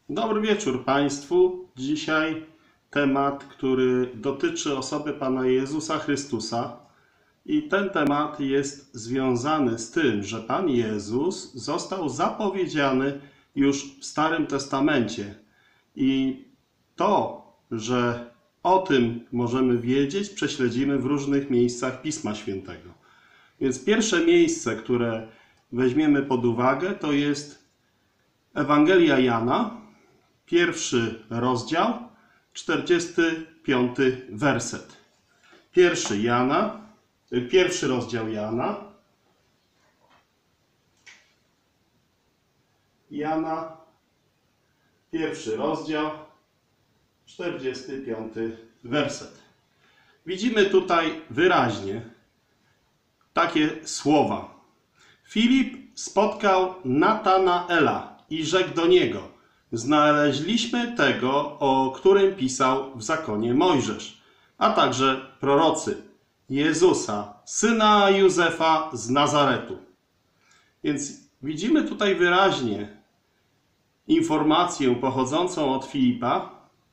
Dobry wieczór Państwu. Dzisiaj temat, który dotyczy osoby Pana Jezusa Chrystusa. I ten temat jest związany z tym, że Pan Jezus został zapowiedziany już w Starym Testamencie. I to, że o tym możemy wiedzieć, prześledzimy w różnych miejscach Pisma Świętego. Więc pierwsze miejsce, które weźmiemy pod uwagę, to jest Ewangelia Jana, 1 rozdział, 45 werset. Pierwszy rozdział Jana, pierwszy rozdział, 45 werset. Widzimy tutaj wyraźnie takie słowa. Filip spotkał Natanaela i rzekł do niego: znaleźliśmy tego, o którym pisał w zakonie Mojżesz, a także prorocy, Jezusa, syna Józefa z Nazaretu. Więc widzimy tutaj wyraźnie informację pochodzącą od Filipa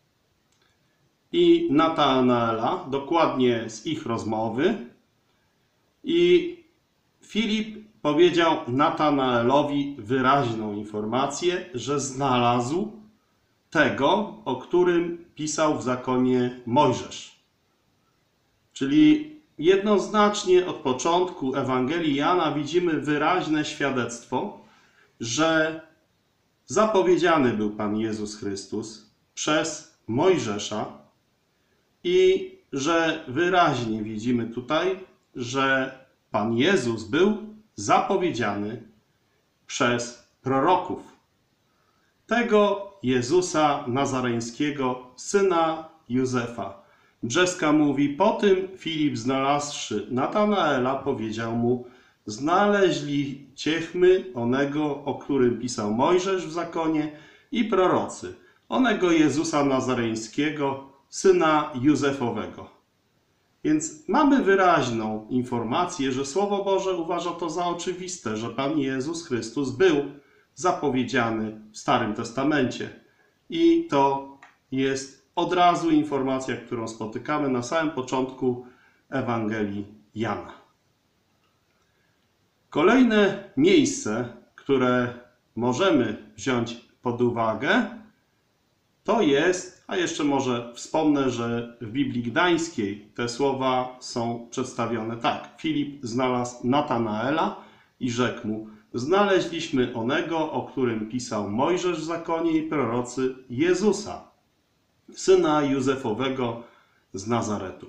i Natanaela, dokładnie z ich rozmowy. I Filip powiedział Natanaelowi wyraźną informację, że znalazł tego, o którym pisał w zakonie Mojżesz. Czyli jednoznacznie od początku Ewangelii Jana widzimy wyraźne świadectwo, że zapowiedziany był Pan Jezus Chrystus przez Mojżesza i że wyraźnie widzimy tutaj, że Pan Jezus był zapowiedziany przez proroków. Tego Jezusa Nazareńskiego, syna Józefa. Brzeska mówi: po tym Filip, znalazłszy Natanaela, powiedział mu: znaleźliśmy onego, o którym pisał Mojżesz w zakonie i prorocy, onego Jezusa Nazareńskiego, syna Józefowego. Więc mamy wyraźną informację, że Słowo Boże uważa to za oczywiste, że Pan Jezus Chrystus był zapowiedziany w Starym Testamencie. I to jest od razu informacja, którą spotykamy na samym początku Ewangelii Jana. Kolejne miejsce, które możemy wziąć pod uwagę, to jest, a jeszcze może wspomnę, że w Biblii Gdańskiej te słowa są przedstawione tak. Filip znalazł Natanaela i rzekł mu: znaleźliśmy onego, o którym pisał Mojżesz w zakonie i prorocy, Jezusa, syna Józefowego z Nazaretu.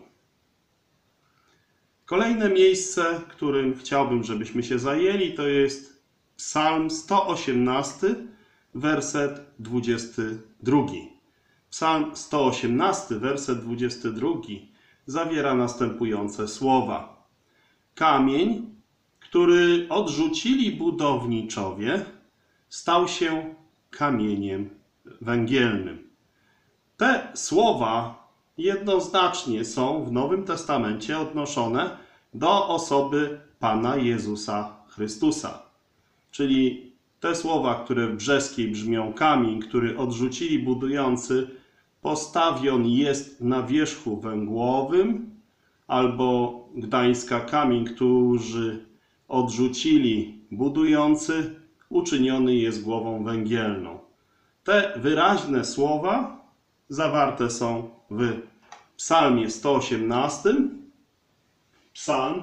Kolejne miejsce, którym chciałbym, żebyśmy się zajęli, to jest Psalm 118, werset 22. Psalm 118, werset 22 zawiera następujące słowa. Kamień, który odrzucili budowniczowie, stał się kamieniem węgielnym. Te słowa jednoznacznie są w Nowym Testamencie odnoszone do osoby Pana Jezusa Chrystusa. Czyli te słowa, które w brzeskiej brzmią: kamień, który odrzucili budujący, postawion jest na wierzchu węglowym, albo gdańska: kamień, którzy odrzucili budujący, uczyniony jest głową węgielną. Te wyraźne słowa zawarte są w Psalmie 118, Psalm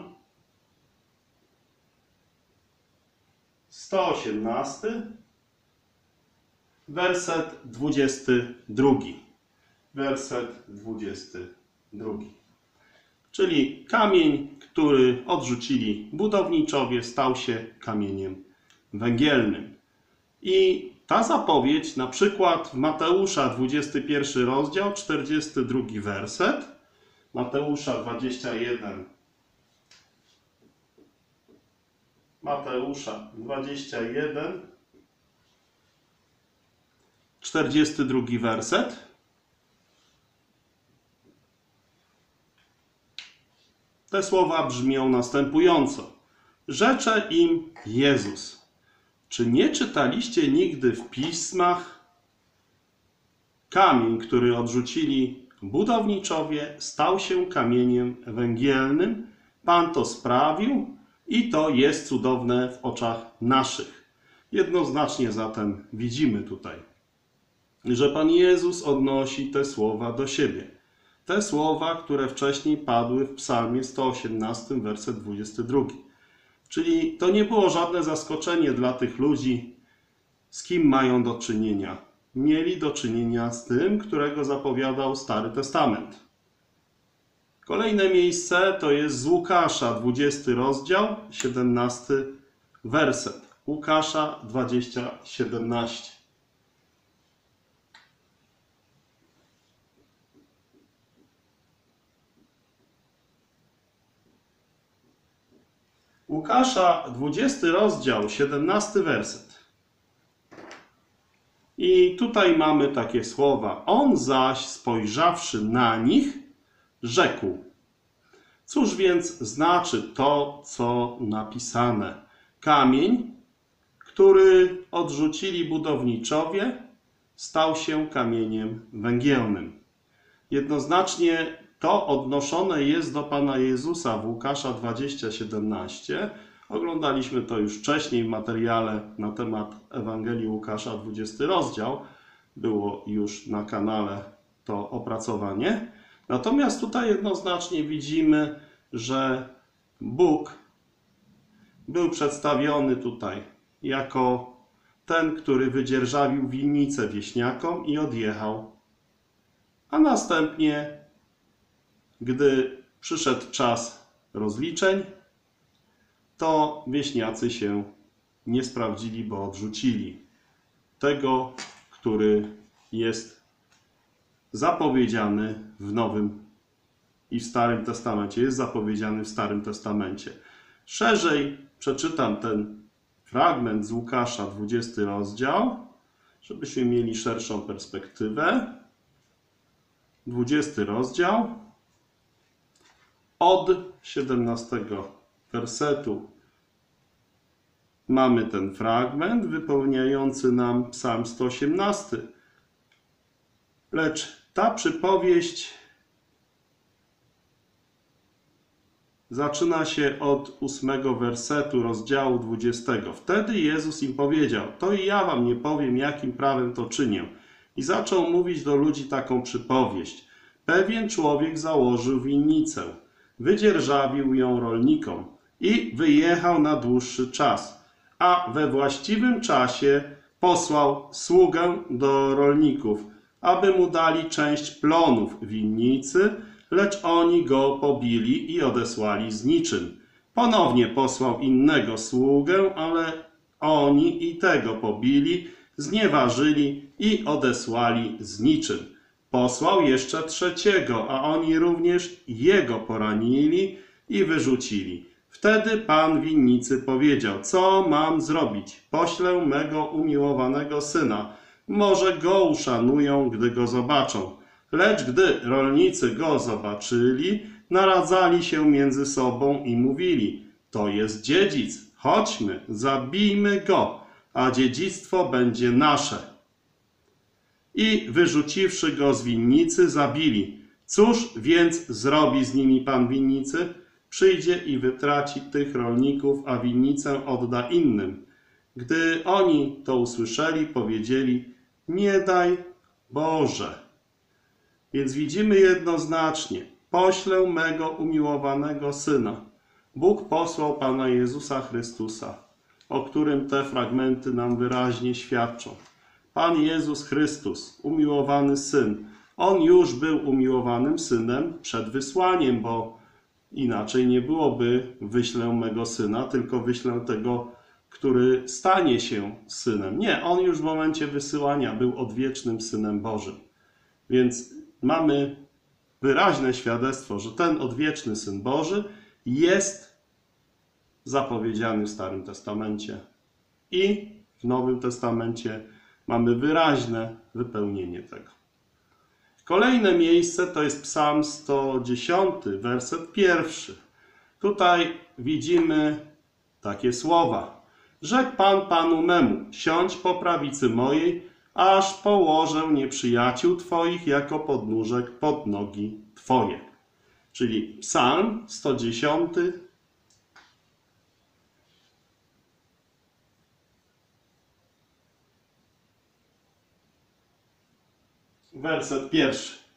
118, werset 22. Werset 22. Czyli kamień, który odrzucili budowniczowie, stał się kamieniem węgielnym. I ta zapowiedź, na przykład w Mateusza 21 rozdział, 42 werset, Mateusza 21, Mateusza 21, 42 werset. Te słowa brzmią następująco. Rzecze im Jezus: czy nie czytaliście nigdy w pismach? Kamień, który odrzucili budowniczowie, stał się kamieniem węgielnym. Pan to sprawił i to jest cudowne w oczach naszych. Jednoznacznie zatem widzimy tutaj, że Pan Jezus odnosi te słowa do siebie. Te słowa, które wcześniej padły w psalmie 118, werset 22. Czyli to nie było żadne zaskoczenie dla tych ludzi, z kim mają do czynienia. Mieli do czynienia z tym, którego zapowiadał Stary Testament. Kolejne miejsce to jest z Łukasza, 20 rozdział, 17 werset. Łukasza 20, 17. Łukasza, 20 rozdział, 17 werset. I tutaj mamy takie słowa. On zaś, spojrzawszy na nich, rzekł. Cóż więc znaczy to, co napisane? Kamień, który odrzucili budowniczowie, stał się kamieniem węgielnym. Jednoznacznie to odnoszone jest do Pana Jezusa w Łukasza 20:17. Oglądaliśmy to już wcześniej w materiale na temat Ewangelii Łukasza, 20 rozdział. Było już na kanale to opracowanie. Natomiast tutaj jednoznacznie widzimy, że Bóg był przedstawiony tutaj jako ten, który wydzierżawił winnicę wieśniakom i odjechał. A następnie, gdy przyszedł czas rozliczeń, to wieśniacy się nie sprawdzili, bo odrzucili tego, który jest zapowiedziany w Nowym i w Starym Testamencie. Jest zapowiedziany w Starym Testamencie. Szerzej przeczytam ten fragment z Łukasza, 20 rozdział, żebyśmy mieli szerszą perspektywę. 20 rozdział, od 17 wersetu mamy ten fragment wypełniający nam Psalm 118. Lecz ta przypowieść zaczyna się od 8 wersetu rozdziału 20. Wtedy Jezus im powiedział: to i ja wam nie powiem, jakim prawem to czynię. I zaczął mówić do ludzi taką przypowieść. Pewien człowiek założył winnicę, wydzierżawił ją rolnikom i wyjechał na dłuższy czas. A we właściwym czasie posłał sługę do rolników, aby mu dali część plonów winnicy, lecz oni go pobili i odesłali z niczym. Ponownie posłał innego sługę, ale oni i tego pobili, znieważyli i odesłali z niczym. Posłał jeszcze trzeciego, a oni również jego poranili i wyrzucili. Wtedy pan winnicy powiedział: co mam zrobić? Poślę mego umiłowanego syna. Może go uszanują, gdy go zobaczą. Lecz gdy rolnicy go zobaczyli, naradzali się między sobą i mówili: to jest dziedzic, chodźmy, zabijmy go, a dziedzictwo będzie nasze. I wyrzuciwszy go z winnicy, zabili. Cóż więc zrobi z nimi pan winnicy? Przyjdzie i wytraci tych rolników, a winnicę odda innym. Gdy oni to usłyszeli, powiedzieli: nie daj Boże. Więc widzimy jednoznacznie: poślę mego umiłowanego Syna. Bóg posłał Pana Jezusa Chrystusa, o którym te fragmenty nam wyraźnie świadczą. Pan Jezus Chrystus, umiłowany Syn. On już był umiłowanym Synem przed wysłaniem, bo inaczej nie byłoby wyślę mego Syna, tylko wyślę tego, który stanie się Synem. Nie, On już w momencie wysyłania był odwiecznym Synem Bożym. Więc mamy wyraźne świadectwo, że ten odwieczny Syn Boży jest zapowiedziany w Starym Testamencie. I w Nowym Testamencie mamy wyraźne wypełnienie tego. Kolejne miejsce to jest Psalm 110, werset 1. Tutaj widzimy takie słowa. Rzekł Pan Panu memu: siądź po prawicy mojej, aż położę nieprzyjaciół Twoich jako podnóżek pod nogi Twoje. Czyli Psalm 110, werset 1.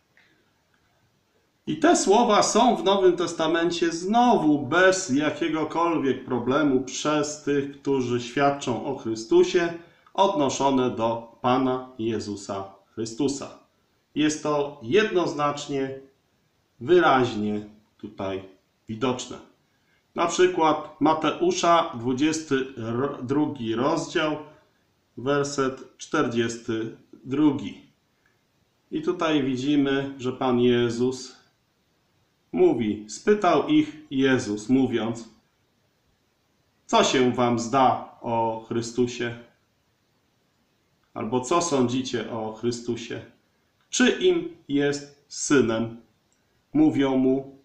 I te słowa są w Nowym Testamencie znowu bez jakiegokolwiek problemu przez tych, którzy świadczą o Chrystusie, odnoszone do Pana Jezusa Chrystusa. Jest to jednoznacznie, wyraźnie tutaj widoczne. Na przykład Mateusza, 22 rozdział, werset 42. I tutaj widzimy, że Pan Jezus mówi, spytał ich Jezus, mówiąc, co się wam zda o Chrystusie? Albo co sądzicie o Chrystusie? Czy im jest synem? Mówią mu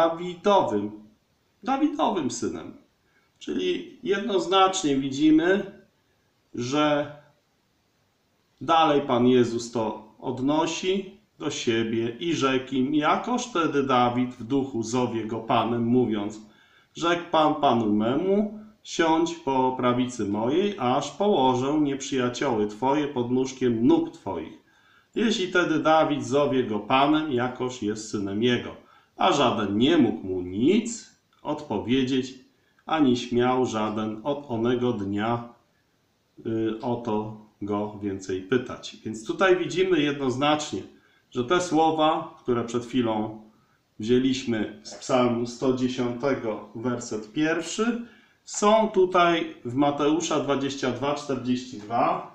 Dawidowym synem. Czyli jednoznacznie widzimy, że dalej Pan Jezus to odnosi do siebie i rzekł im, jakoż wtedy Dawid w duchu zowie go Panem, mówiąc, rzekł Pan Panu memu, siądź po prawicy mojej, aż położę nieprzyjacioły Twoje pod nóżkiem nóg Twoich. Jeśli tedy Dawid zowie go Panem, jakoż jest synem jego. A żaden nie mógł mu nic odpowiedzieć, ani śmiał żaden od onego dnia o to go więcej pytać. Więc tutaj widzimy jednoznacznie, że te słowa, które przed chwilą wzięliśmy z Psalmu 110, werset 1, są tutaj w Mateusza 22:42.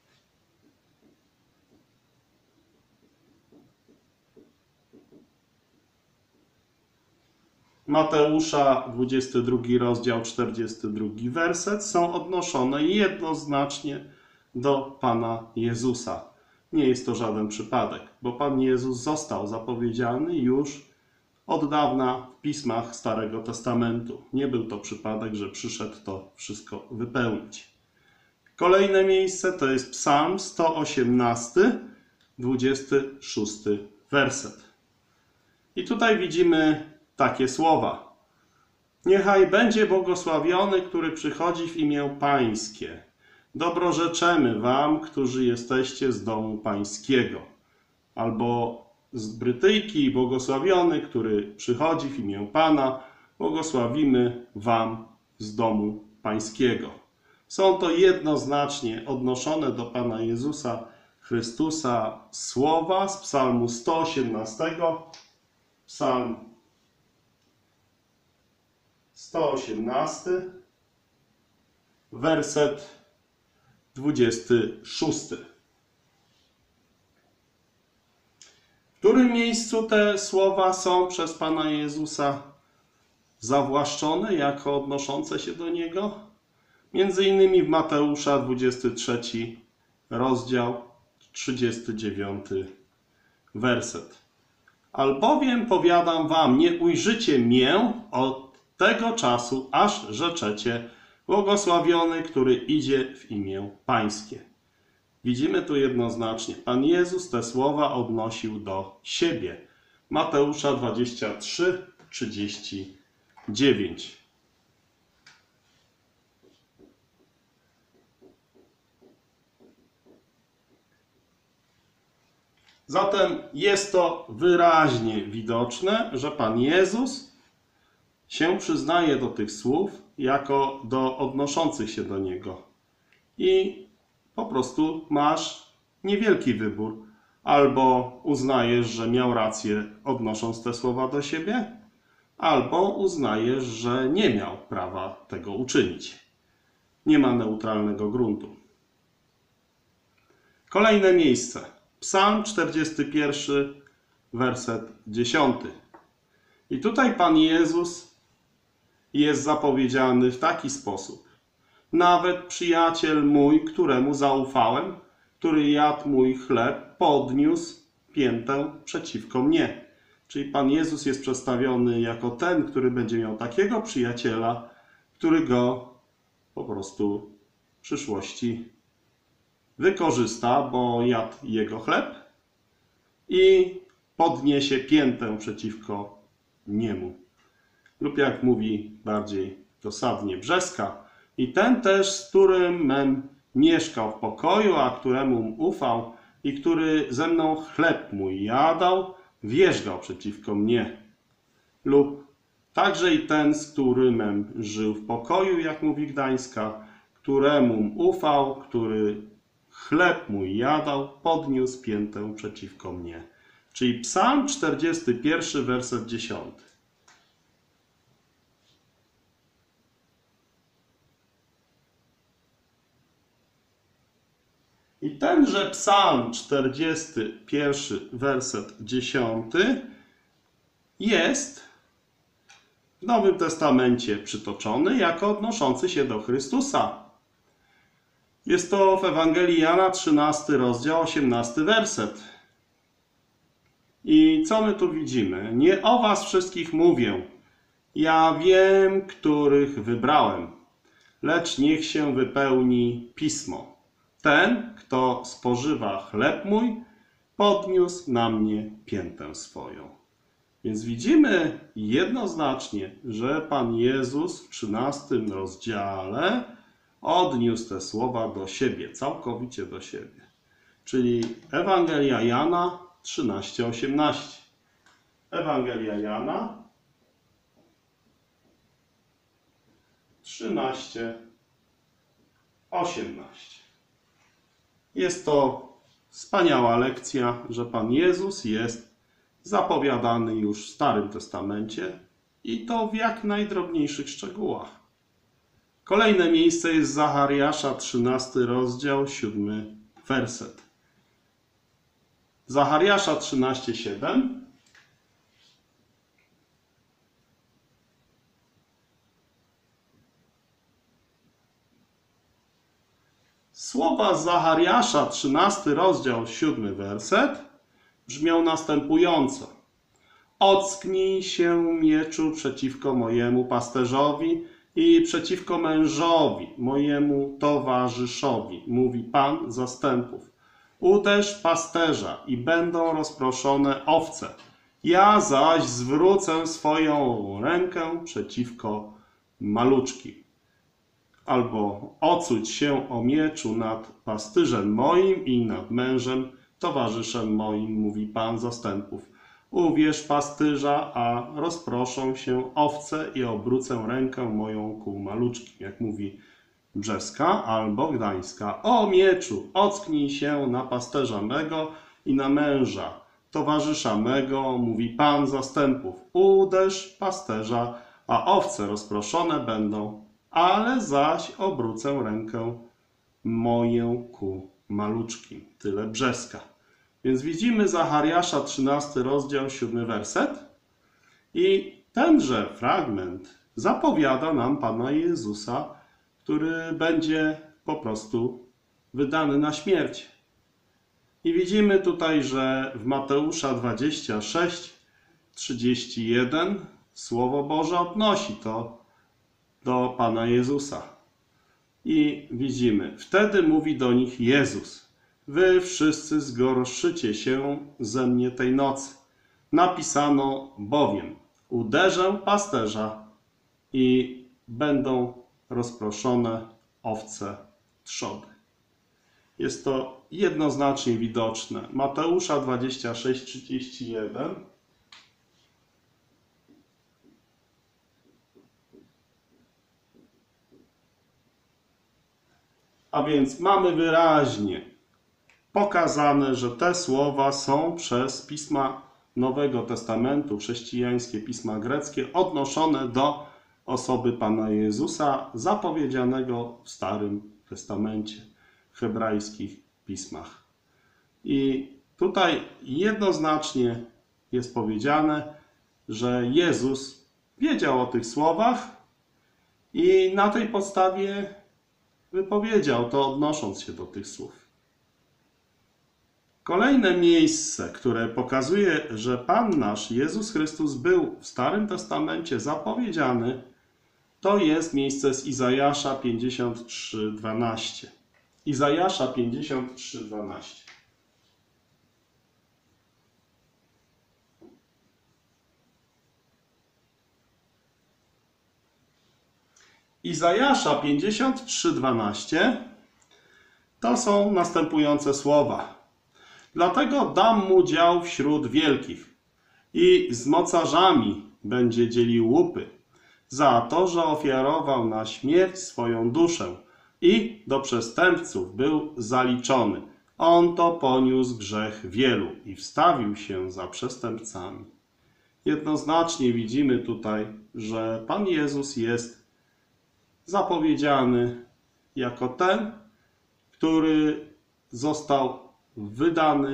Mateusza 22 rozdział 42 werset są odnoszone jednoznacznie do Pana Jezusa. Nie jest to żaden przypadek, bo Pan Jezus został zapowiedziany już od dawna w pismach Starego Testamentu. Nie był to przypadek, że przyszedł to wszystko wypełnić. Kolejne miejsce to jest Psalm 118, 26 werset. I tutaj widzimy takie słowa. Niechaj będzie błogosławiony, który przychodzi w imię Pańskie. Dobrorzeczymy wam, którzy jesteście z domu Pańskiego. Albo z Brytyjki, błogosławiony, który przychodzi w imię Pana. Błogosławimy wam z domu Pańskiego. Są to jednoznacznie odnoszone do Pana Jezusa Chrystusa słowa z Psalmu 118. Psalm 118, werset 26. W którym miejscu te słowa są przez Pana Jezusa zawłaszczone jako odnoszące się do Niego? Między innymi w Mateusza 23 rozdział 39 werset. Albowiem powiadam wam, nie ujrzycie mię od tego czasu, aż rzeczecie błogosławiony, który idzie w imię Pańskie. Widzimy tu jednoznacznie, Pan Jezus te słowa odnosił do siebie. Mateusza 23, 39. Zatem jest to wyraźnie widoczne, że Pan Jezus się przyznaje do tych słów jako do odnoszących się do Niego. I po prostu masz niewielki wybór. Albo uznajesz, że miał rację, odnosząc te słowa do siebie, albo uznajesz, że nie miał prawa tego uczynić. Nie ma neutralnego gruntu. Kolejne miejsce. Psalm 41, werset 10. I tutaj Pan Jezus jest zapowiedziany w taki sposób. Nawet przyjaciel mój, któremu zaufałem, który jadł mój chleb, podniósł piętę przeciwko mnie. Czyli Pan Jezus jest przedstawiony jako ten, który będzie miał takiego przyjaciela, który go po prostu w przyszłości wykorzysta, bo jadł jego chleb i podniesie piętę przeciwko niemu. Lub jak mówi bardziej dosadnie Brzeska, i ten też, z którym mem mieszkał w pokoju, a któremu ufał i który ze mną chleb mój jadał, wierzgał przeciwko mnie. Lub także i ten, z którym żył w pokoju, jak mówi Gdańska, któremu ufał, który chleb mój jadał, podniósł piętę przeciwko mnie. Czyli Psalm 41, werset 10. I tenże Psalm 41, werset 10 jest w Nowym Testamencie przytoczony jako odnoszący się do Chrystusa. Jest to w Ewangelii Jana 13 rozdział 18 werset. I co my tu widzimy? Nie o was wszystkich mówię. Ja wiem, których wybrałem. Lecz niech się wypełni Pismo. Ten, kto spożywa chleb mój, podniósł na mnie piętę swoją. Więc widzimy jednoznacznie, że Pan Jezus w 13 rozdziale odniósł te słowa do siebie, całkowicie do siebie. Czyli Ewangelia Jana 13:18. Ewangelia Jana 13:18. Jest to wspaniała lekcja, że Pan Jezus jest zapowiadany już w Starym Testamencie i to w jak najdrobniejszych szczegółach. Kolejne miejsce jest Zachariasza 13 rozdział 7 werset. Zachariasza 13:7. Słowa Zachariasza 13 rozdział 7 werset brzmią następująco. Ocknij się mieczu przeciwko mojemu pasterzowi i przeciwko mężowi, mojemu towarzyszowi, mówi Pan zastępów. Uderz pasterza i będą rozproszone owce. Ja zaś zwrócę swoją rękę przeciwko maluczkim. Albo ocuć się o mieczu nad pastyrzem moim i nad mężem, towarzyszem moim, mówi Pan zastępów. Uwierz pasterza, a rozproszą się owce i obrócę rękę moją ku maluczkim, jak mówi Brzeska albo Gdańska. O mieczu, ocknij się na pasterza mego i na męża, towarzysza mego, mówi Pan zastępów. Uderz pasterza, a owce rozproszone będą, ale zaś obrócę rękę moją ku maluczkim. Tyle Brzeska. Więc widzimy Zachariasza 13 rozdział 7 werset i tenże fragment zapowiada nam Pana Jezusa, który będzie po prostu wydany na śmierć. I widzimy tutaj, że w Mateusza 26:31 Słowo Boże odnosi to do Pana Jezusa. I widzimy, wtedy mówi do nich Jezus: wy wszyscy zgorszycie się ze mnie tej nocy. Napisano bowiem, uderzę pasterza i będą rozproszone owce trzody. Jest to jednoznacznie widoczne. Mateusza 26:31. A więc mamy wyraźnie pokazane, że te słowa są przez pisma Nowego Testamentu, chrześcijańskie pisma greckie, odnoszone do osoby Pana Jezusa, zapowiedzianego w Starym Testamencie, w hebrajskich pismach. I tutaj jednoznacznie jest powiedziane, że Jezus wiedział o tych słowach i na tej podstawie wypowiedział to, odnosząc się do tych słów. Kolejne miejsce, które pokazuje, że Pan nasz Jezus Chrystus był w Starym Testamencie zapowiedziany, to jest miejsce z Izajasza 53:12. Izajasza 53:12. Izajasza 53:12 to są następujące słowa. Dlatego dam mu dział wśród wielkich i z mocarzami będzie dzielił łupy, za to, że ofiarował na śmierć swoją duszę i do przestępców był zaliczony. On to poniósł grzech wielu i wstawił się za przestępcami. Jednoznacznie widzimy tutaj, że Pan Jezus jest zapowiedziany jako ten, który został wydany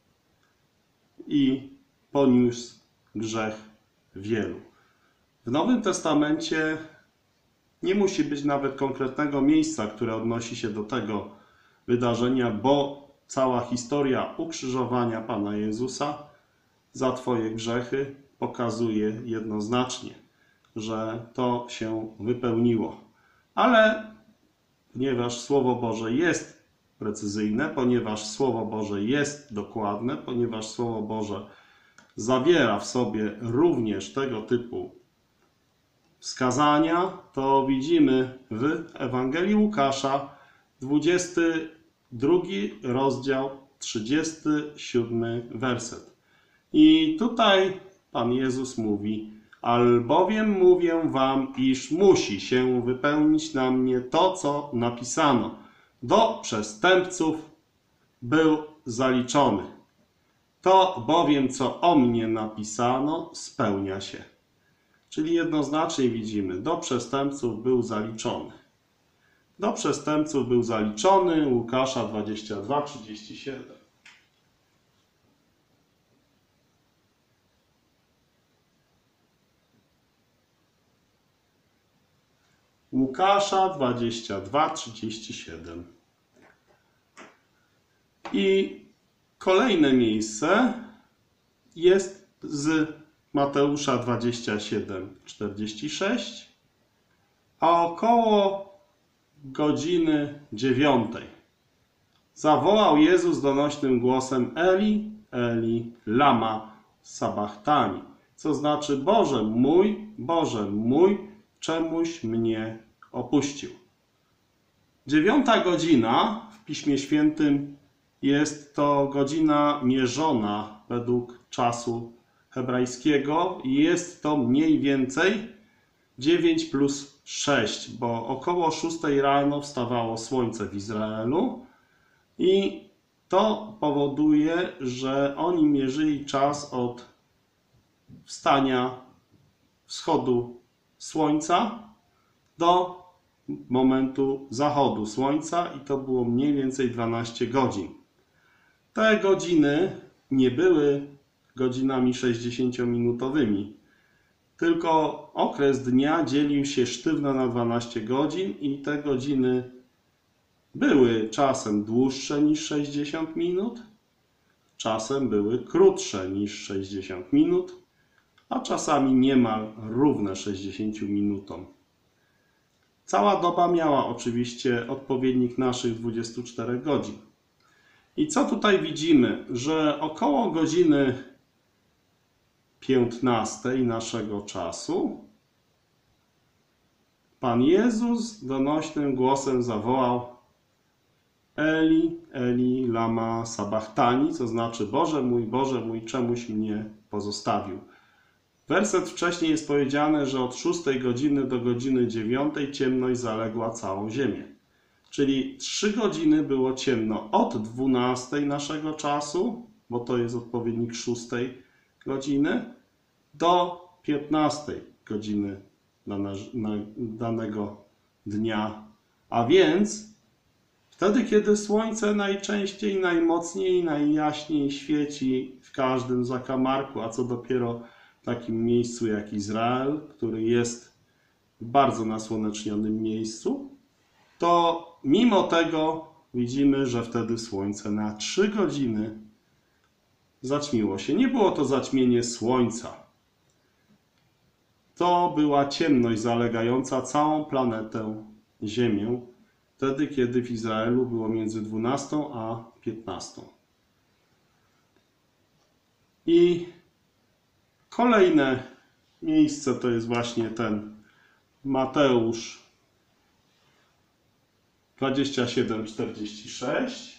i poniósł grzech wielu. W Nowym Testamencie nie musi być nawet konkretnego miejsca, które odnosi się do tego wydarzenia, bo cała historia ukrzyżowania Pana Jezusa za Twoje grzechy pokazuje jednoznacznie, że to się wypełniło. Ale ponieważ Słowo Boże jest precyzyjne, ponieważ Słowo Boże jest dokładne, ponieważ Słowo Boże zawiera w sobie również tego typu wskazania, to widzimy w Ewangelii Łukasza 22 rozdział 37 werset. I tutaj Pan Jezus mówi: albowiem mówię wam, iż musi się wypełnić na mnie to, co napisano. Do przestępców był zaliczony. To bowiem, co o mnie napisano, spełnia się. Czyli jednoznacznie widzimy, do przestępców był zaliczony. Do przestępców był zaliczony, Łukasza 22:37. Łukasza 22:37. I kolejne miejsce jest z Mateusza 27:46, a około godziny 9 zawołał Jezus donośnym głosem: Eli, Eli, lama sabachthani, co znaczy: Boże mój, czemuś mnie opuścił. 9 godzina w Piśmie Świętym jest to godzina mierzona według czasu hebrajskiego i jest to mniej więcej 9 plus 6, bo około 6 rano wstawało słońce w Izraelu i to powoduje, że oni mierzyli czas od wstania wschodu słońca do momentu zachodu słońca i to było mniej więcej 12 godzin. Te godziny nie były godzinami 60-minutowymi, tylko okres dnia dzielił się sztywno na 12 godzin i te godziny były czasem dłuższe niż 60 minut, czasem były krótsze niż 60 minut, a czasami niemal równe 60 minutom. Cała doba miała oczywiście odpowiednik naszych 24 godzin. I co tutaj widzimy? Że około godziny 15 naszego czasu Pan Jezus donośnym głosem zawołał: Eli, Eli, lama sabachthani, co znaczy: Boże mój, czemuś mnie pozostawił. Werset wcześniej jest powiedziane, że od 6 godziny do godziny 9 ciemność zaległa całą ziemię. Czyli 3 godziny było ciemno od 12 naszego czasu, bo to jest odpowiednik 6 godziny, do 15 godziny danego dnia. A więc wtedy, kiedy słońce najczęściej, najmocniej, najjaśniej świeci w każdym zakamarku, a co dopiero w takim miejscu jak Izrael, który jest w bardzo nasłonecznionym miejscu, to mimo tego widzimy, że wtedy słońce na 3 godziny zaćmiło się. Nie było to zaćmienie słońca. To była ciemność zalegająca całą planetę Ziemię wtedy kiedy w Izraelu było między 12 a 15. I kolejne miejsce to jest właśnie ten Mateusz 27:46.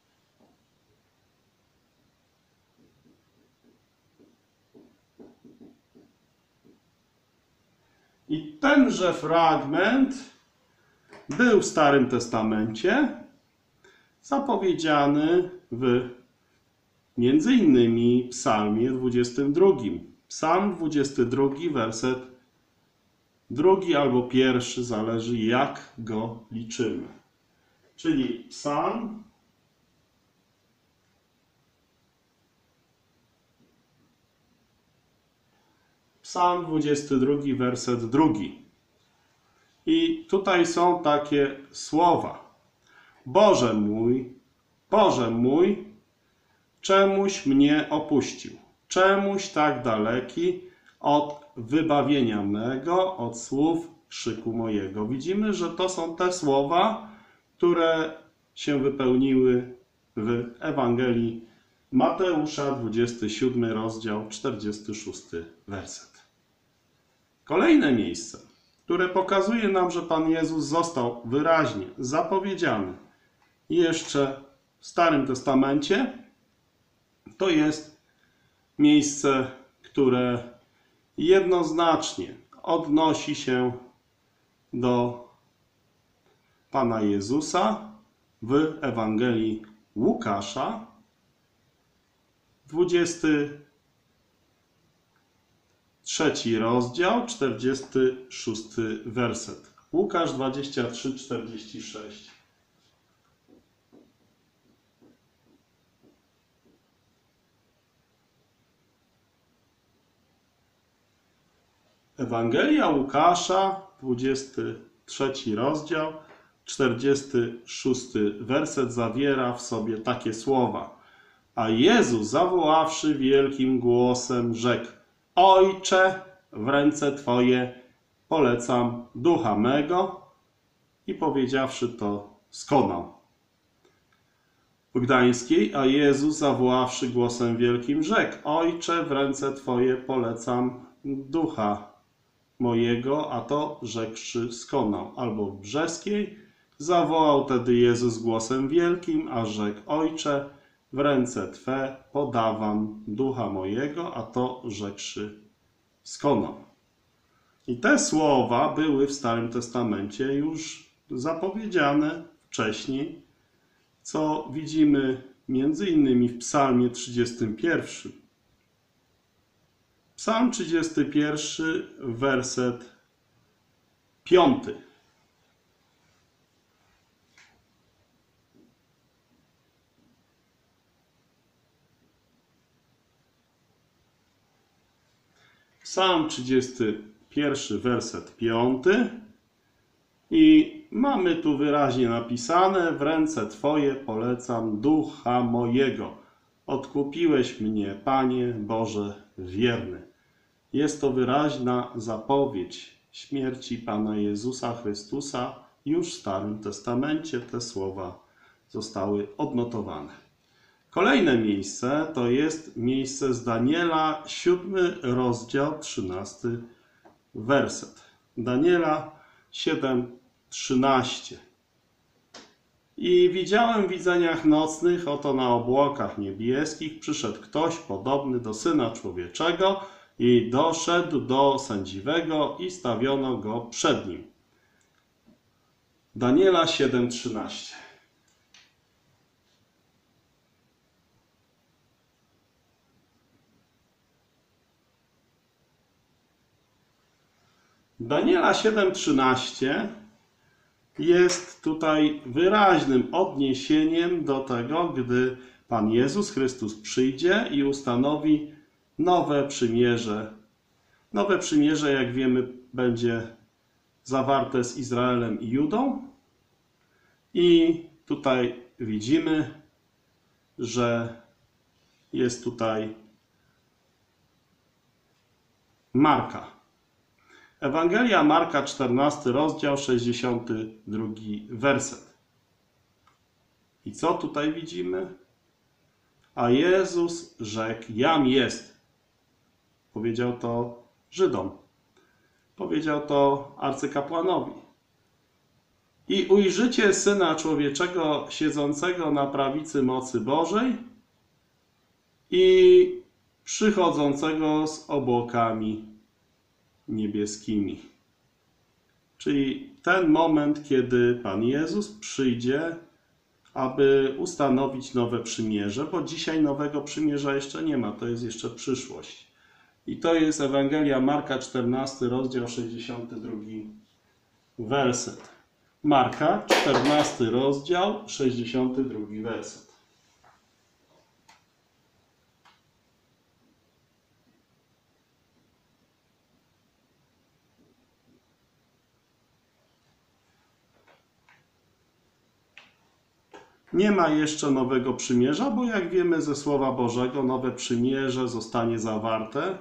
I tenże fragment był w Starym Testamencie zapowiedziany w między innymi Psalmie 22. Psalm 22, werset 2 albo 1, zależy jak go liczymy. Czyli Psalm 22, werset 2. I tutaj są takie słowa. Boże mój, czemuś mnie opuścił? Czemuś tak daleki od wybawienia mego, od słów krzyku mojego? Widzimy, że to są te słowa, które się wypełniły w Ewangelii Mateusza, 27 rozdział, 46 werset. Kolejne miejsce, które pokazuje nam, że Pan Jezus został wyraźnie zapowiedziany jeszcze w Starym Testamencie, to jest miejsce, które jednoznacznie odnosi się do Pana Jezusa w Ewangelii Łukasza, 23 rozdział, 46 werset. Łukasz 23:46. Ewangelia Łukasza, 23 rozdział, 46 werset zawiera w sobie takie słowa. A Jezus, zawoławszy wielkim głosem, rzekł: Ojcze, w ręce Twoje polecam ducha mego. I powiedziawszy to, skonał. W Gdańskiej, a Jezus, zawoławszy głosem wielkim, rzekł: Ojcze, w ręce Twoje polecam ducha mojego, a to rzekłszy skonał. Albo w Brzeskiej, zawołał tedy Jezus głosem wielkim, a rzekł: Ojcze, w ręce Twe podawam ducha mojego, a to rzekłszy skonał. I te słowa były w Starym Testamencie już zapowiedziane wcześniej, co widzimy między innymi w Psalmie 31. Psalm 31, werset 5. Psalm 31, werset 5. I mamy tu wyraźnie napisane: w ręce Twoje polecam ducha mojego. Odkupiłeś mnie, Panie Boże wierny. Jest to wyraźna zapowiedź śmierci Pana Jezusa Chrystusa. Już w Starym Testamencie te słowa zostały odnotowane. Kolejne miejsce to jest miejsce z Daniela, 7 rozdział, 13 werset. Daniela 7:13. I widziałem w widzeniach nocnych, oto na obłokach niebieskich przyszedł ktoś podobny do Syna Człowieczego i doszedł do sędziwego i stawiono go przed nim. Daniela 7:13. Daniela 7:13 jest tutaj wyraźnym odniesieniem do tego, gdy Pan Jezus Chrystus przyjdzie i ustanowi nowe przymierze. Nowe przymierze, jak wiemy, będzie zawarte z Izraelem i Judą. I tutaj widzimy, że jest tutaj marka. Ewangelia Marka, 14 rozdział, 62 werset. I co tutaj widzimy? A Jezus rzekł, jam jest. Powiedział to Żydom. Powiedział to arcykapłanowi. I ujrzycie Syna Człowieczego siedzącego na prawicy mocy Bożej i przychodzącego z obłokami niebieskimi. Czyli ten moment, kiedy Pan Jezus przyjdzie, aby ustanowić nowe przymierze, bo dzisiaj nowego przymierza jeszcze nie ma, to jest jeszcze przyszłość. I to jest Ewangelia Marka, 14 rozdział, 62 werset. Marka, 14 rozdział, 62 werset. Nie ma jeszcze nowego przymierza, bo jak wiemy ze Słowa Bożego, nowe przymierze zostanie zawarte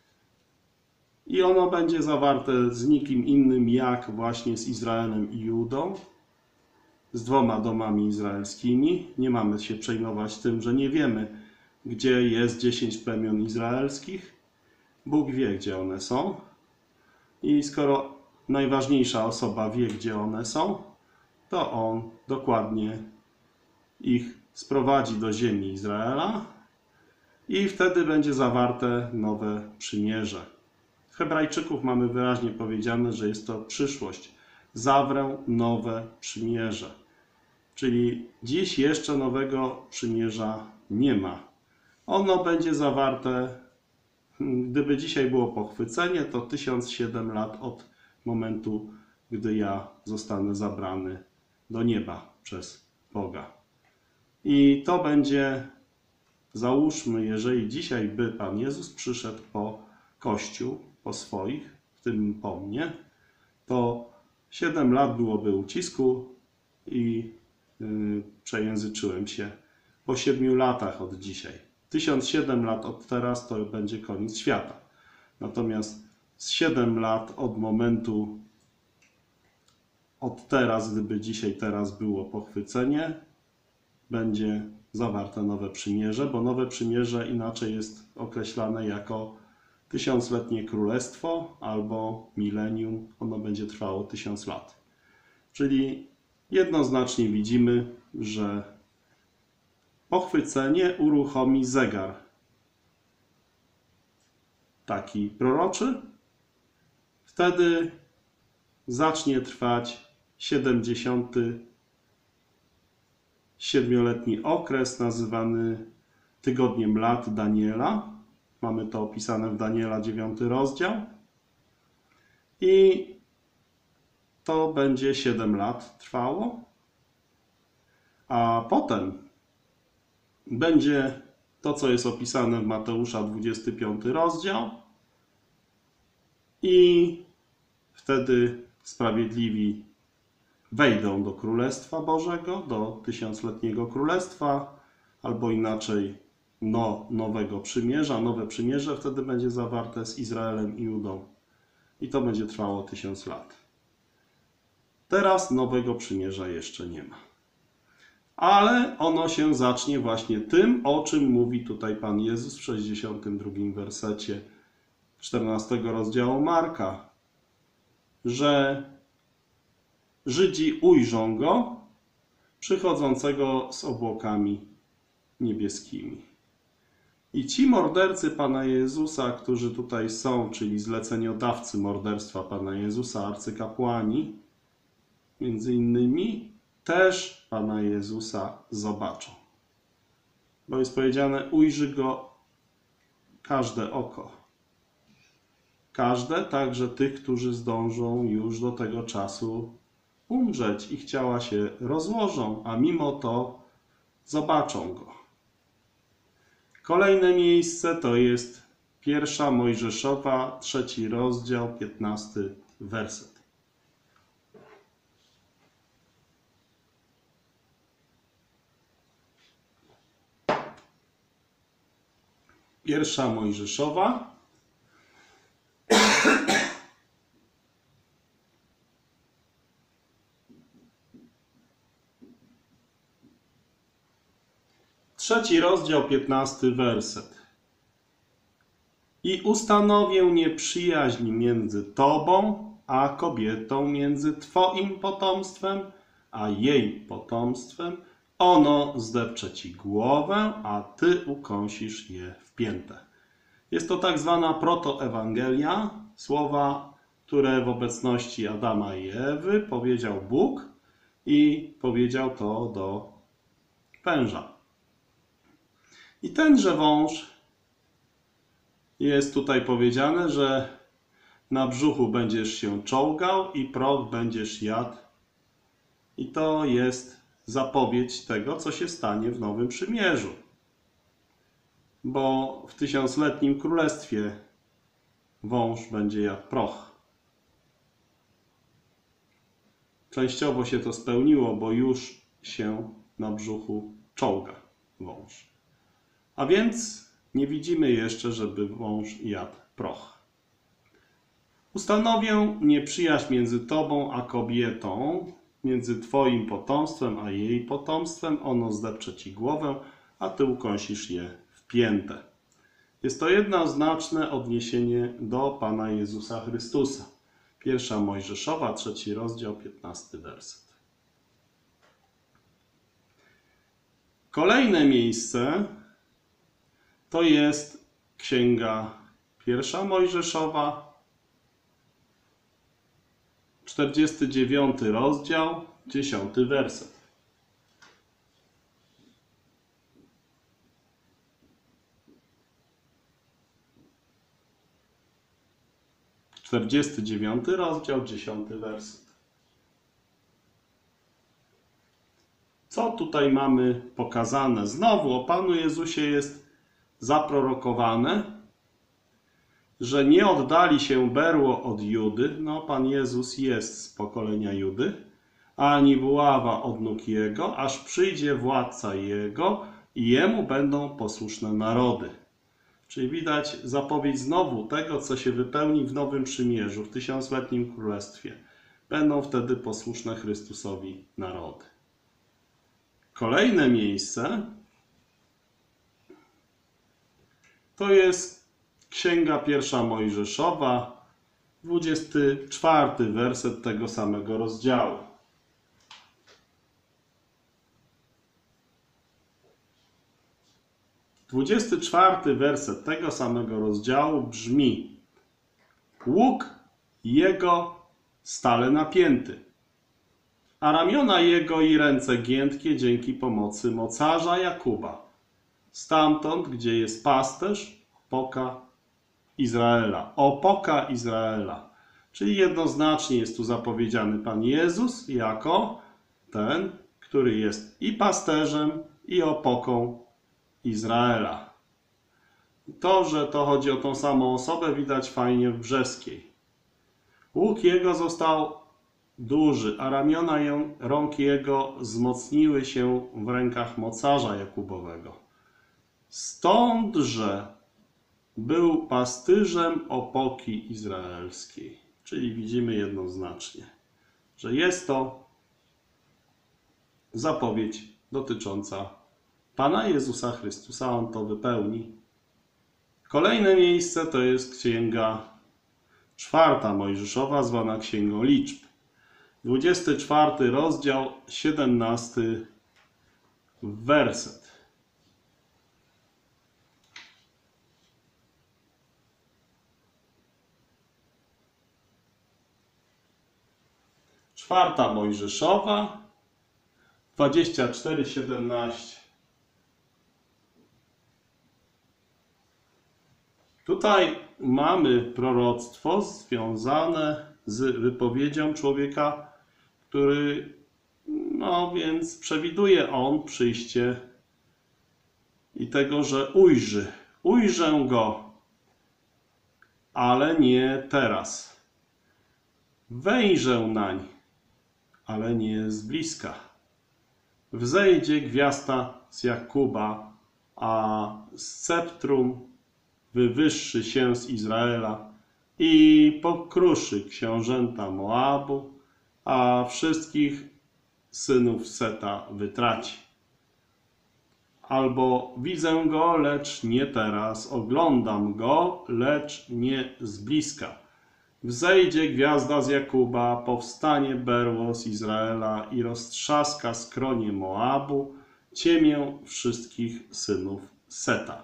i ono będzie zawarte z nikim innym jak właśnie z Izraelem i Judą, z 2 domami izraelskimi. Nie mamy się przejmować tym, że nie wiemy, gdzie jest 10 plemion izraelskich. Bóg wie, gdzie one są. I skoro najważniejsza osoba wie, gdzie one są, to On dokładnie ich sprowadzi do ziemi Izraela i wtedy będzie zawarte nowe przymierze. W Hebrajczyków mamy wyraźnie powiedziane, że jest to przyszłość. Zawrę nowe przymierze. Czyli dziś jeszcze nowego przymierza nie ma. Ono będzie zawarte, gdyby dzisiaj było pochwycenie, to 1007 lat od momentu, gdy ja zostanę zabrany do nieba przez Boga. I to będzie, załóżmy, jeżeli dzisiaj by Pan Jezus przyszedł po Kościół, po swoich, w tym po mnie, to 7 lat byłoby ucisku i przejęzyczyłem się. Po 7 latach od dzisiaj. 1007 lat od teraz to będzie koniec świata. Natomiast z 7 lat od momentu, od teraz, gdyby dzisiaj teraz było pochwycenie, będzie zawarte nowe przymierze, bo nowe przymierze inaczej jest określane jako 1000-letnie królestwo albo milenium. Ono będzie trwało 1000 lat. Czyli jednoznacznie widzimy, że pochwycenie uruchomi zegar taki proroczy. Wtedy zacznie trwać 77-letni okres nazywany tygodniem lat Daniela. Mamy to opisane w Daniela 9 rozdział. I to będzie 7 lat trwało. A potem będzie to, co jest opisane w Mateusza 25 rozdział. I wtedy sprawiedliwi wejdą do Królestwa Bożego, do 1000-letniego Królestwa, albo inaczej nowego przymierza. Nowe przymierze wtedy będzie zawarte z Izraelem i Judą. I to będzie trwało 1000 lat. Teraz nowego przymierza jeszcze nie ma. Ale ono się zacznie właśnie tym, o czym mówi tutaj Pan Jezus w 62 wersecie 14 rozdziału Marka, że Żydzi ujrzą Go przychodzącego z obłokami niebieskimi. I ci mordercy Pana Jezusa, którzy tutaj są, czyli zleceniodawcy morderstwa Pana Jezusa, arcykapłani, między innymi, też Pana Jezusa zobaczą. Bo jest powiedziane, ujrzy Go każde oko. Każde, także tych, którzy zdążą już do tego czasu umrzeć. Ich ciała się rozłożą, a mimo to zobaczą Go. Kolejne miejsce to jest 1 Mojżeszowa, 3 rozdział, 15 werset. Pierwsza Mojżeszowa, 3 rozdział, 15 werset. I ustanowię nieprzyjaźń między tobą a kobietą, między twoim potomstwem a jej potomstwem. Ono zdepcze ci głowę, a ty ukąsisz je w piętę. Jest to tak zwana protoewangelia, słowa, które w obecności Adama i Ewy powiedział Bóg i powiedział to do węża. I tenże wąż, jest tutaj powiedziane, że na brzuchu będziesz się czołgał i proch będziesz jadł. I to jest zapowiedź tego, co się stanie w Nowym Przymierzu. Bo w 1000-letnim królestwie wąż będzie jadł proch. Częściowo się to spełniło, bo już się na brzuchu czołga wąż. A więc nie widzimy jeszcze, żeby wąż jadł proch. Ustanowię nieprzyjaźń między tobą a kobietą, między twoim potomstwem a jej potomstwem. Ono zdepcze ci głowę, a ty ukąsisz je w piętę. Jest to jednoznaczne odniesienie do Pana Jezusa Chrystusa. 1 Mojżeszowa, 3 rozdział, 15 werset. Kolejne miejsce to jest Księga 1 Mojżeszowa, 49 rozdział, 10 werset. Rozdział, 10 werset. Co tutaj mamy pokazane? Znowu o Panu Jezusie jest zaprorokowane, że nie oddali się berło od Judy, no Pan Jezus jest z pokolenia Judy, ani buława od nóg Jego, aż przyjdzie władca Jego i Jemu będą posłuszne narody. Czyli widać zapowiedź znowu tego, co się wypełni w Nowym Przymierzu, w 1000-letnim Królestwie. Będą wtedy posłuszne Chrystusowi narody. Kolejne miejsce to jest Księga 1 Mojżeszowa, 24 werset tego samego rozdziału. Dwudziesty 24 werset tego samego rozdziału brzmi: łuk jego stale napięty, a ramiona jego i ręce giętkie dzięki pomocy mocarza Jakuba, stamtąd, gdzie jest pasterz, opoka Izraela. Opoka Izraela. Czyli jednoznacznie jest tu zapowiedziany Pan Jezus jako ten, który jest i pasterzem, i opoką Izraela. To, że to chodzi o tą samą osobę, widać fajnie w Brzeskiej. Łuk jego został duży, a ramiona rąk jego wzmocniły się w rękach mocarza Jakubowego. Stądże był pastyrzem opoki izraelskiej. Czyli widzimy jednoznacznie, że jest to zapowiedź dotycząca Pana Jezusa Chrystusa. On to wypełni. Kolejne miejsce to jest Księga 4 Mojżeszowa, zwana Księgą Liczb. 24 rozdział, 17 werset. Czwarta Mojżeszowa, 24:17. Tutaj mamy proroctwo związane z wypowiedzią człowieka, który, no więc przewiduje on przyjście i tego, że ujrzę go, ale nie teraz. Wejrzę nań, ale nie z bliska. Wzejdzie gwiazda z Jakuba, a sceptrum wywyższy się z Izraela i pokruszy książęta Moabu, a wszystkich synów Seta wytraci. Albo widzę go, lecz nie teraz, oglądam go, lecz nie z bliska. Wzejdzie gwiazda z Jakuba, powstanie berło z Izraela i roztrzaska skronie Moabu, ciemię wszystkich synów Seta.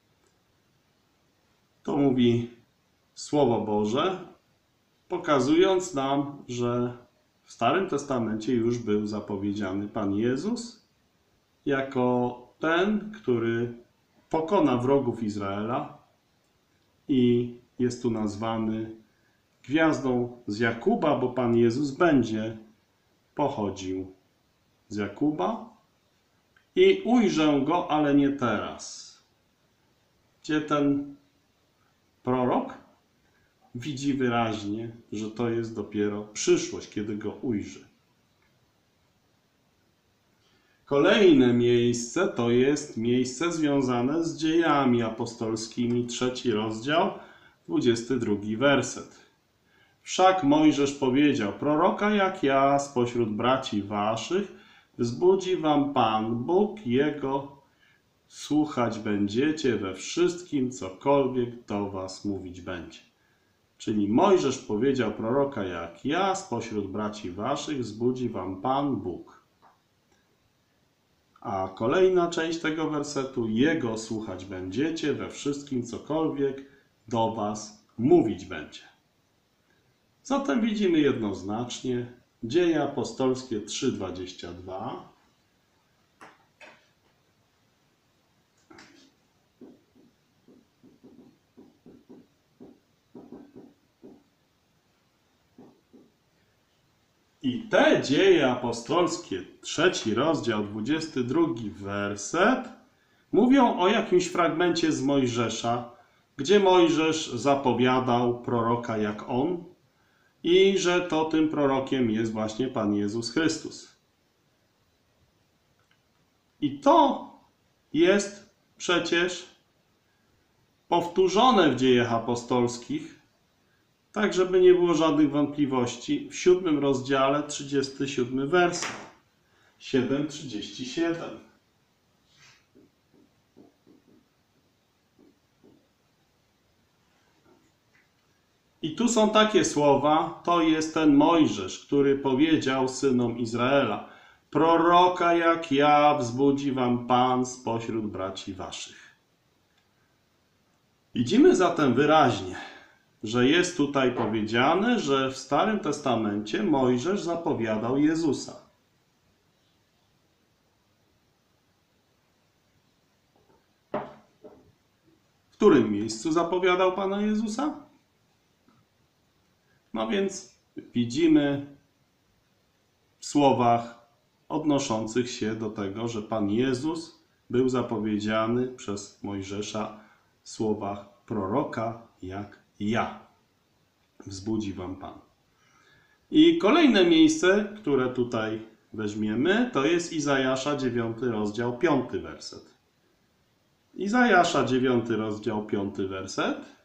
To mówi Słowo Boże, pokazując nam, że w Starym Testamencie już był zapowiedziany Pan Jezus jako ten, który pokona wrogów Izraela i jest tu nazwany gwiazdą z Jakuba, bo Pan Jezus będzie pochodził z Jakuba i ujrzę go, ale nie teraz. Gdzie ten prorok widzi wyraźnie, że to jest dopiero przyszłość, kiedy go ujrzy. Kolejne miejsce to jest miejsce związane z Dziejami Apostolskimi, 3 rozdział, 22 werset. Wszak Mojżesz powiedział, proroka jak ja spośród braci waszych wzbudzi wam Pan Bóg, Jego słuchać będziecie we wszystkim, cokolwiek do was mówić będzie. Czyli Mojżesz powiedział, proroka jak ja spośród braci waszych wzbudzi wam Pan Bóg. A kolejna część tego wersetu, Jego słuchać będziecie we wszystkim, cokolwiek do was mówić będzie. Zatem widzimy jednoznacznie Dzieje Apostolskie 3:22. I te Dzieje Apostolskie, 3 rozdział, 22 werset, mówią o jakimś fragmencie z Mojżesza, gdzie Mojżesz zapowiadał proroka jak on i że to tym prorokiem jest właśnie Pan Jezus Chrystus. I to jest przecież powtórzone w Dziejach Apostolskich, tak żeby nie było żadnych wątpliwości, w 7 rozdziale, 37 werset. 7:37. I tu są takie słowa, to jest ten Mojżesz, który powiedział synom Izraela, proroka jak ja wzbudzi wam Pan spośród braci waszych. Widzimy zatem wyraźnie, że jest tutaj powiedziane, że w Starym Testamencie Mojżesz zapowiadał Jezusa. W którym miejscu zapowiadał Pana Jezusa? No więc widzimy w słowach odnoszących się do tego, że Pan Jezus był zapowiedziany przez Mojżesza w słowach proroka jak ja. Wzbudzi wam Pan. I kolejne miejsce, które tutaj weźmiemy, to jest Izajasza 9 rozdział 5 werset. Izajasza 9 rozdział 5 werset.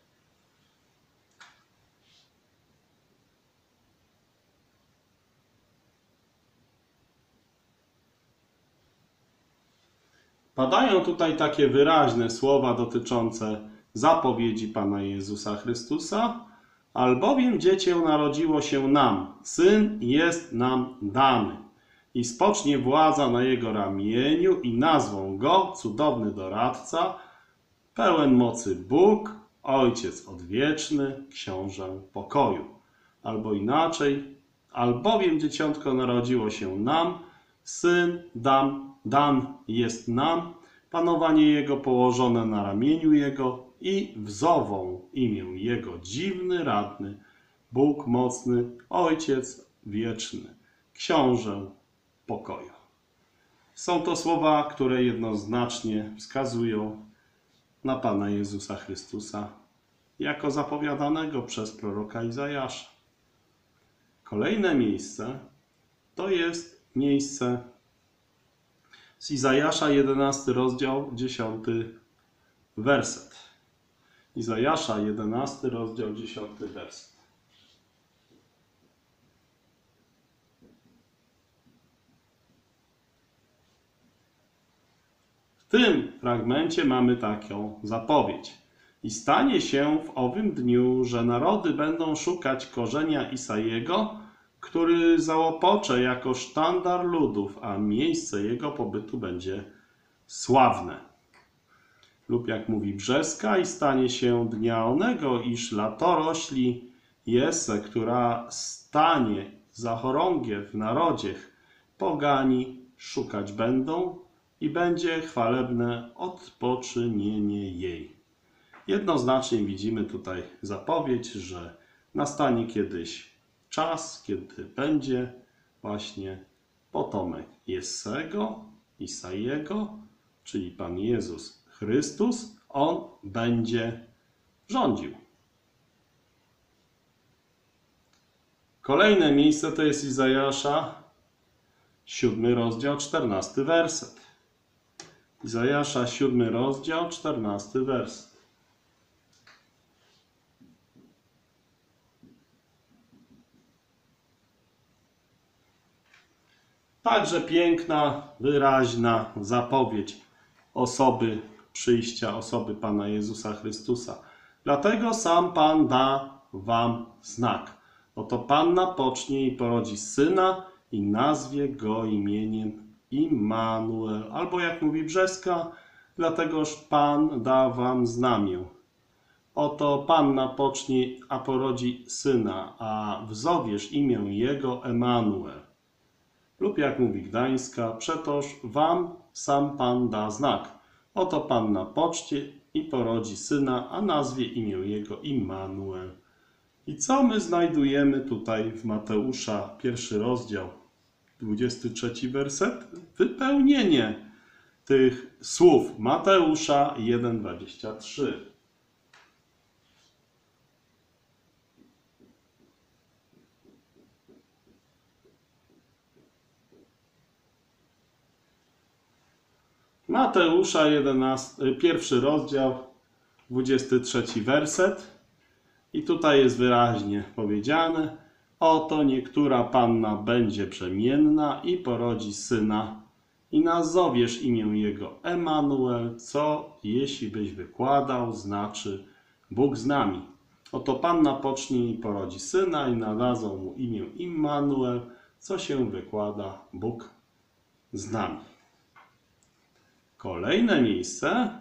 Padają tutaj takie wyraźne słowa dotyczące zapowiedzi Pana Jezusa Chrystusa. Albowiem dziecię narodziło się nam, syn jest nam dany i spocznie władza na jego ramieniu i nazwą go cudowny doradca, pełen mocy Bóg, Ojciec odwieczny, książę pokoju. Albo inaczej, albowiem dzieciątko narodziło się nam, syn dan jest nam, panowanie jego położone na ramieniu jego i wzową imię jego dziwny, radny, Bóg mocny, Ojciec wieczny, książę pokoju. Są to słowa, które jednoznacznie wskazują na Pana Jezusa Chrystusa jako zapowiadanego przez proroka Izajasza. Kolejne miejsce to jest miejsce z Izajasza 11 rozdział 10 werset. Izajasza 11 rozdział 10 werset. tym fragmencie mamy taką zapowiedź. I stanie się w owym dniu, że narody będą szukać korzenia Isajego, który załopocze jako sztandar ludów, a miejsce jego pobytu będzie sławne. Lub jak mówi Brzeska, i stanie się dnia onego, iż latorośli Jese, która stanie za chorągiew w narodzie, pogani szukać będą i będzie chwalebne odpoczynienie jej. Jednoznacznie widzimy tutaj zapowiedź, że nastanie kiedyś czas, kiedy będzie właśnie potomek Jessego, Isaiego, czyli Pan Jezus Chrystus, On będzie rządził. Kolejne miejsce to jest Izajasza, 7 rozdział, 14 werset. Izajasza, 7 rozdział, 14 werset. Także piękna, wyraźna zapowiedź przyjścia osoby Pana Jezusa Chrystusa. Dlatego sam Pan da wam znak. Oto Panna pocznie i porodzi syna i nazwie go imieniem Immanuel. Albo jak mówi Brzeska, dlategoż Pan da wam znamię. Oto Panna pocznie, a porodzi syna, a wzowiesz imię jego Emanuel. Lub jak mówi Gdańska, przetoż wam sam Pan da znak. Oto Panna pocznie i porodzi syna, a nazwie imię jego Immanuel. I co my znajdujemy tutaj w Mateusza, 1 rozdział, 23 werset? Wypełnienie tych słów. Mateusza 1,23. Mateusza 1 rozdział, 23 werset. I tutaj jest wyraźnie powiedziane: oto niektóra panna będzie brzemienna i porodzi syna i nazowiesz imię jego Emanuel, co jeśli byś wykładał, znaczy Bóg z nami. Oto panna pocznie i porodzi syna i nadadzą mu imię Immanuel, co się wykłada Bóg z nami. Kolejne miejsce,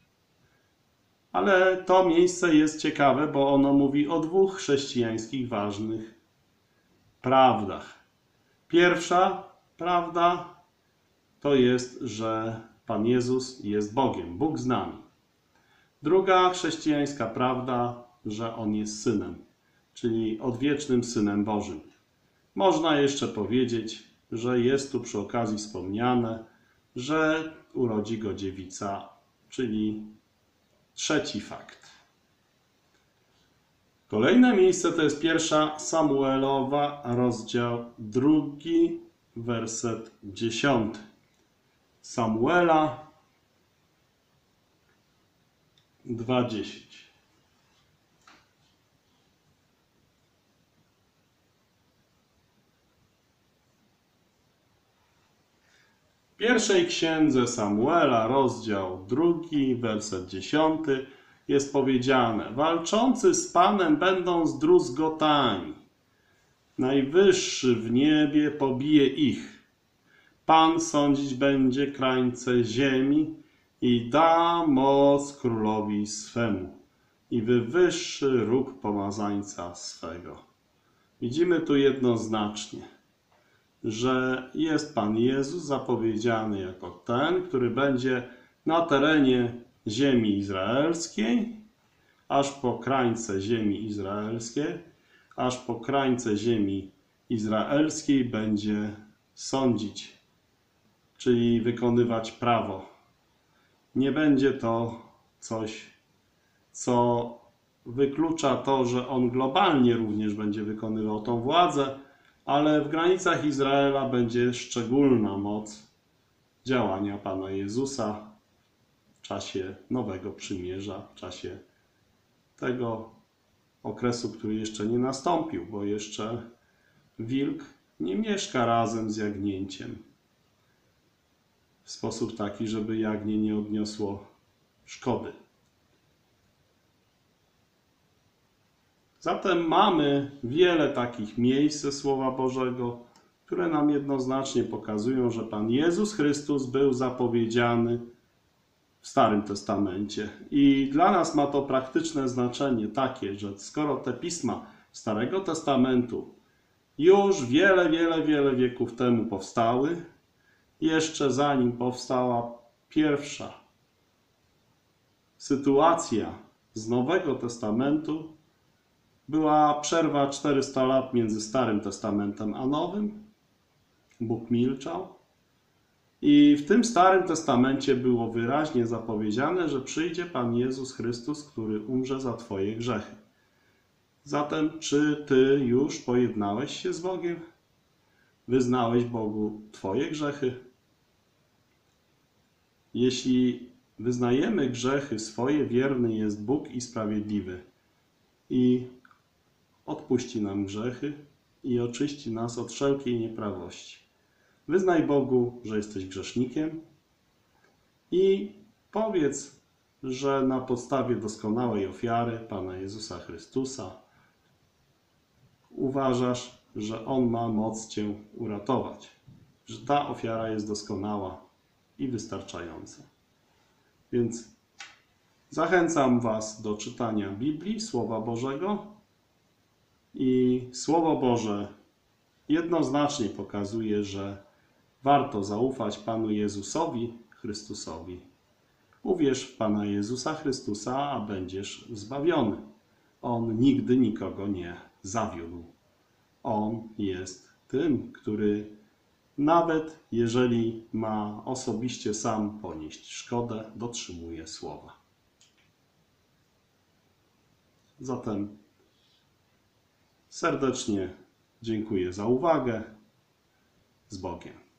ale to miejsce jest ciekawe, bo ono mówi o dwóch chrześcijańskich ważnych prawdach. Pierwsza prawda to jest, że Pan Jezus jest Bogiem, Bóg z nami. Druga chrześcijańska prawda, że On jest Synem, czyli odwiecznym Synem Bożym. Można jeszcze powiedzieć, że jest tu przy okazji wspomniane, że urodzi go dziewica, czyli trzeci fakt. Kolejne miejsce to jest 1 Samuelowa, rozdział 2, werset 10. Samuela 2:10. W pierwszej księdze Samuela, rozdział 2, werset 10, jest powiedziane: walczący z Panem będą zdruzgotani. Najwyższy w niebie pobije ich. Pan sądzić będzie krańce ziemi i da moc królowi swemu i wywyższy róg pomazańca swego. Widzimy tu jednoznacznie, że jest Pan Jezus zapowiedziany jako ten, który będzie na terenie ziemi izraelskiej, aż po krańce ziemi izraelskiej, aż po krańce ziemi izraelskiej będzie sądzić, czyli wykonywać prawo. Nie będzie to coś, co wyklucza to, że On globalnie również będzie wykonywał tą władzę, ale w granicach Izraela będzie szczególna moc działania Pana Jezusa w czasie Nowego Przymierza, w czasie tego okresu, który jeszcze nie nastąpił, bo jeszcze wilk nie mieszka razem z jagnięciem. w sposób taki, żeby jagnię nie odniosło szkody. Zatem mamy wiele takich miejsc ze Słowa Bożego, które nam jednoznacznie pokazują, że Pan Jezus Chrystus był zapowiedziany w Starym Testamencie. I dla nas ma to praktyczne znaczenie takie, że skoro te pisma Starego Testamentu już wiele wieków temu powstały, jeszcze zanim powstała pierwsza sytuacja z Nowego Testamentu, była przerwa 400 lat między Starym Testamentem a Nowym. Bóg milczał. I w tym Starym Testamencie było wyraźnie zapowiedziane, że przyjdzie Pan Jezus Chrystus, który umrze za Twoje grzechy. Zatem, czy Ty już pojednałeś się z Bogiem? Wyznałeś Bogu Twoje grzechy? Jeśli wyznajemy grzechy swoje, wierny jest Bóg i sprawiedliwy i odpuści nam grzechy i oczyści nas od wszelkiej nieprawości. Wyznaj Bogu, że jesteś grzesznikiem i powiedz, że na podstawie doskonałej ofiary Pana Jezusa Chrystusa uważasz, że On ma moc Cię uratować, że ta ofiara jest doskonała i wystarczająca. Więc zachęcam Was do czytania Biblii, Słowa Bożego, i Słowo Boże jednoznacznie pokazuje, że warto zaufać Panu Jezusowi Chrystusowi. Uwierz w Pana Jezusa Chrystusa, a będziesz zbawiony. On nigdy nikogo nie zawiódł. On jest tym, który nawet jeżeli ma osobiście sam ponieść szkodę, dotrzymuje słowa. Zatem serdecznie dziękuję za uwagę. Z Bogiem.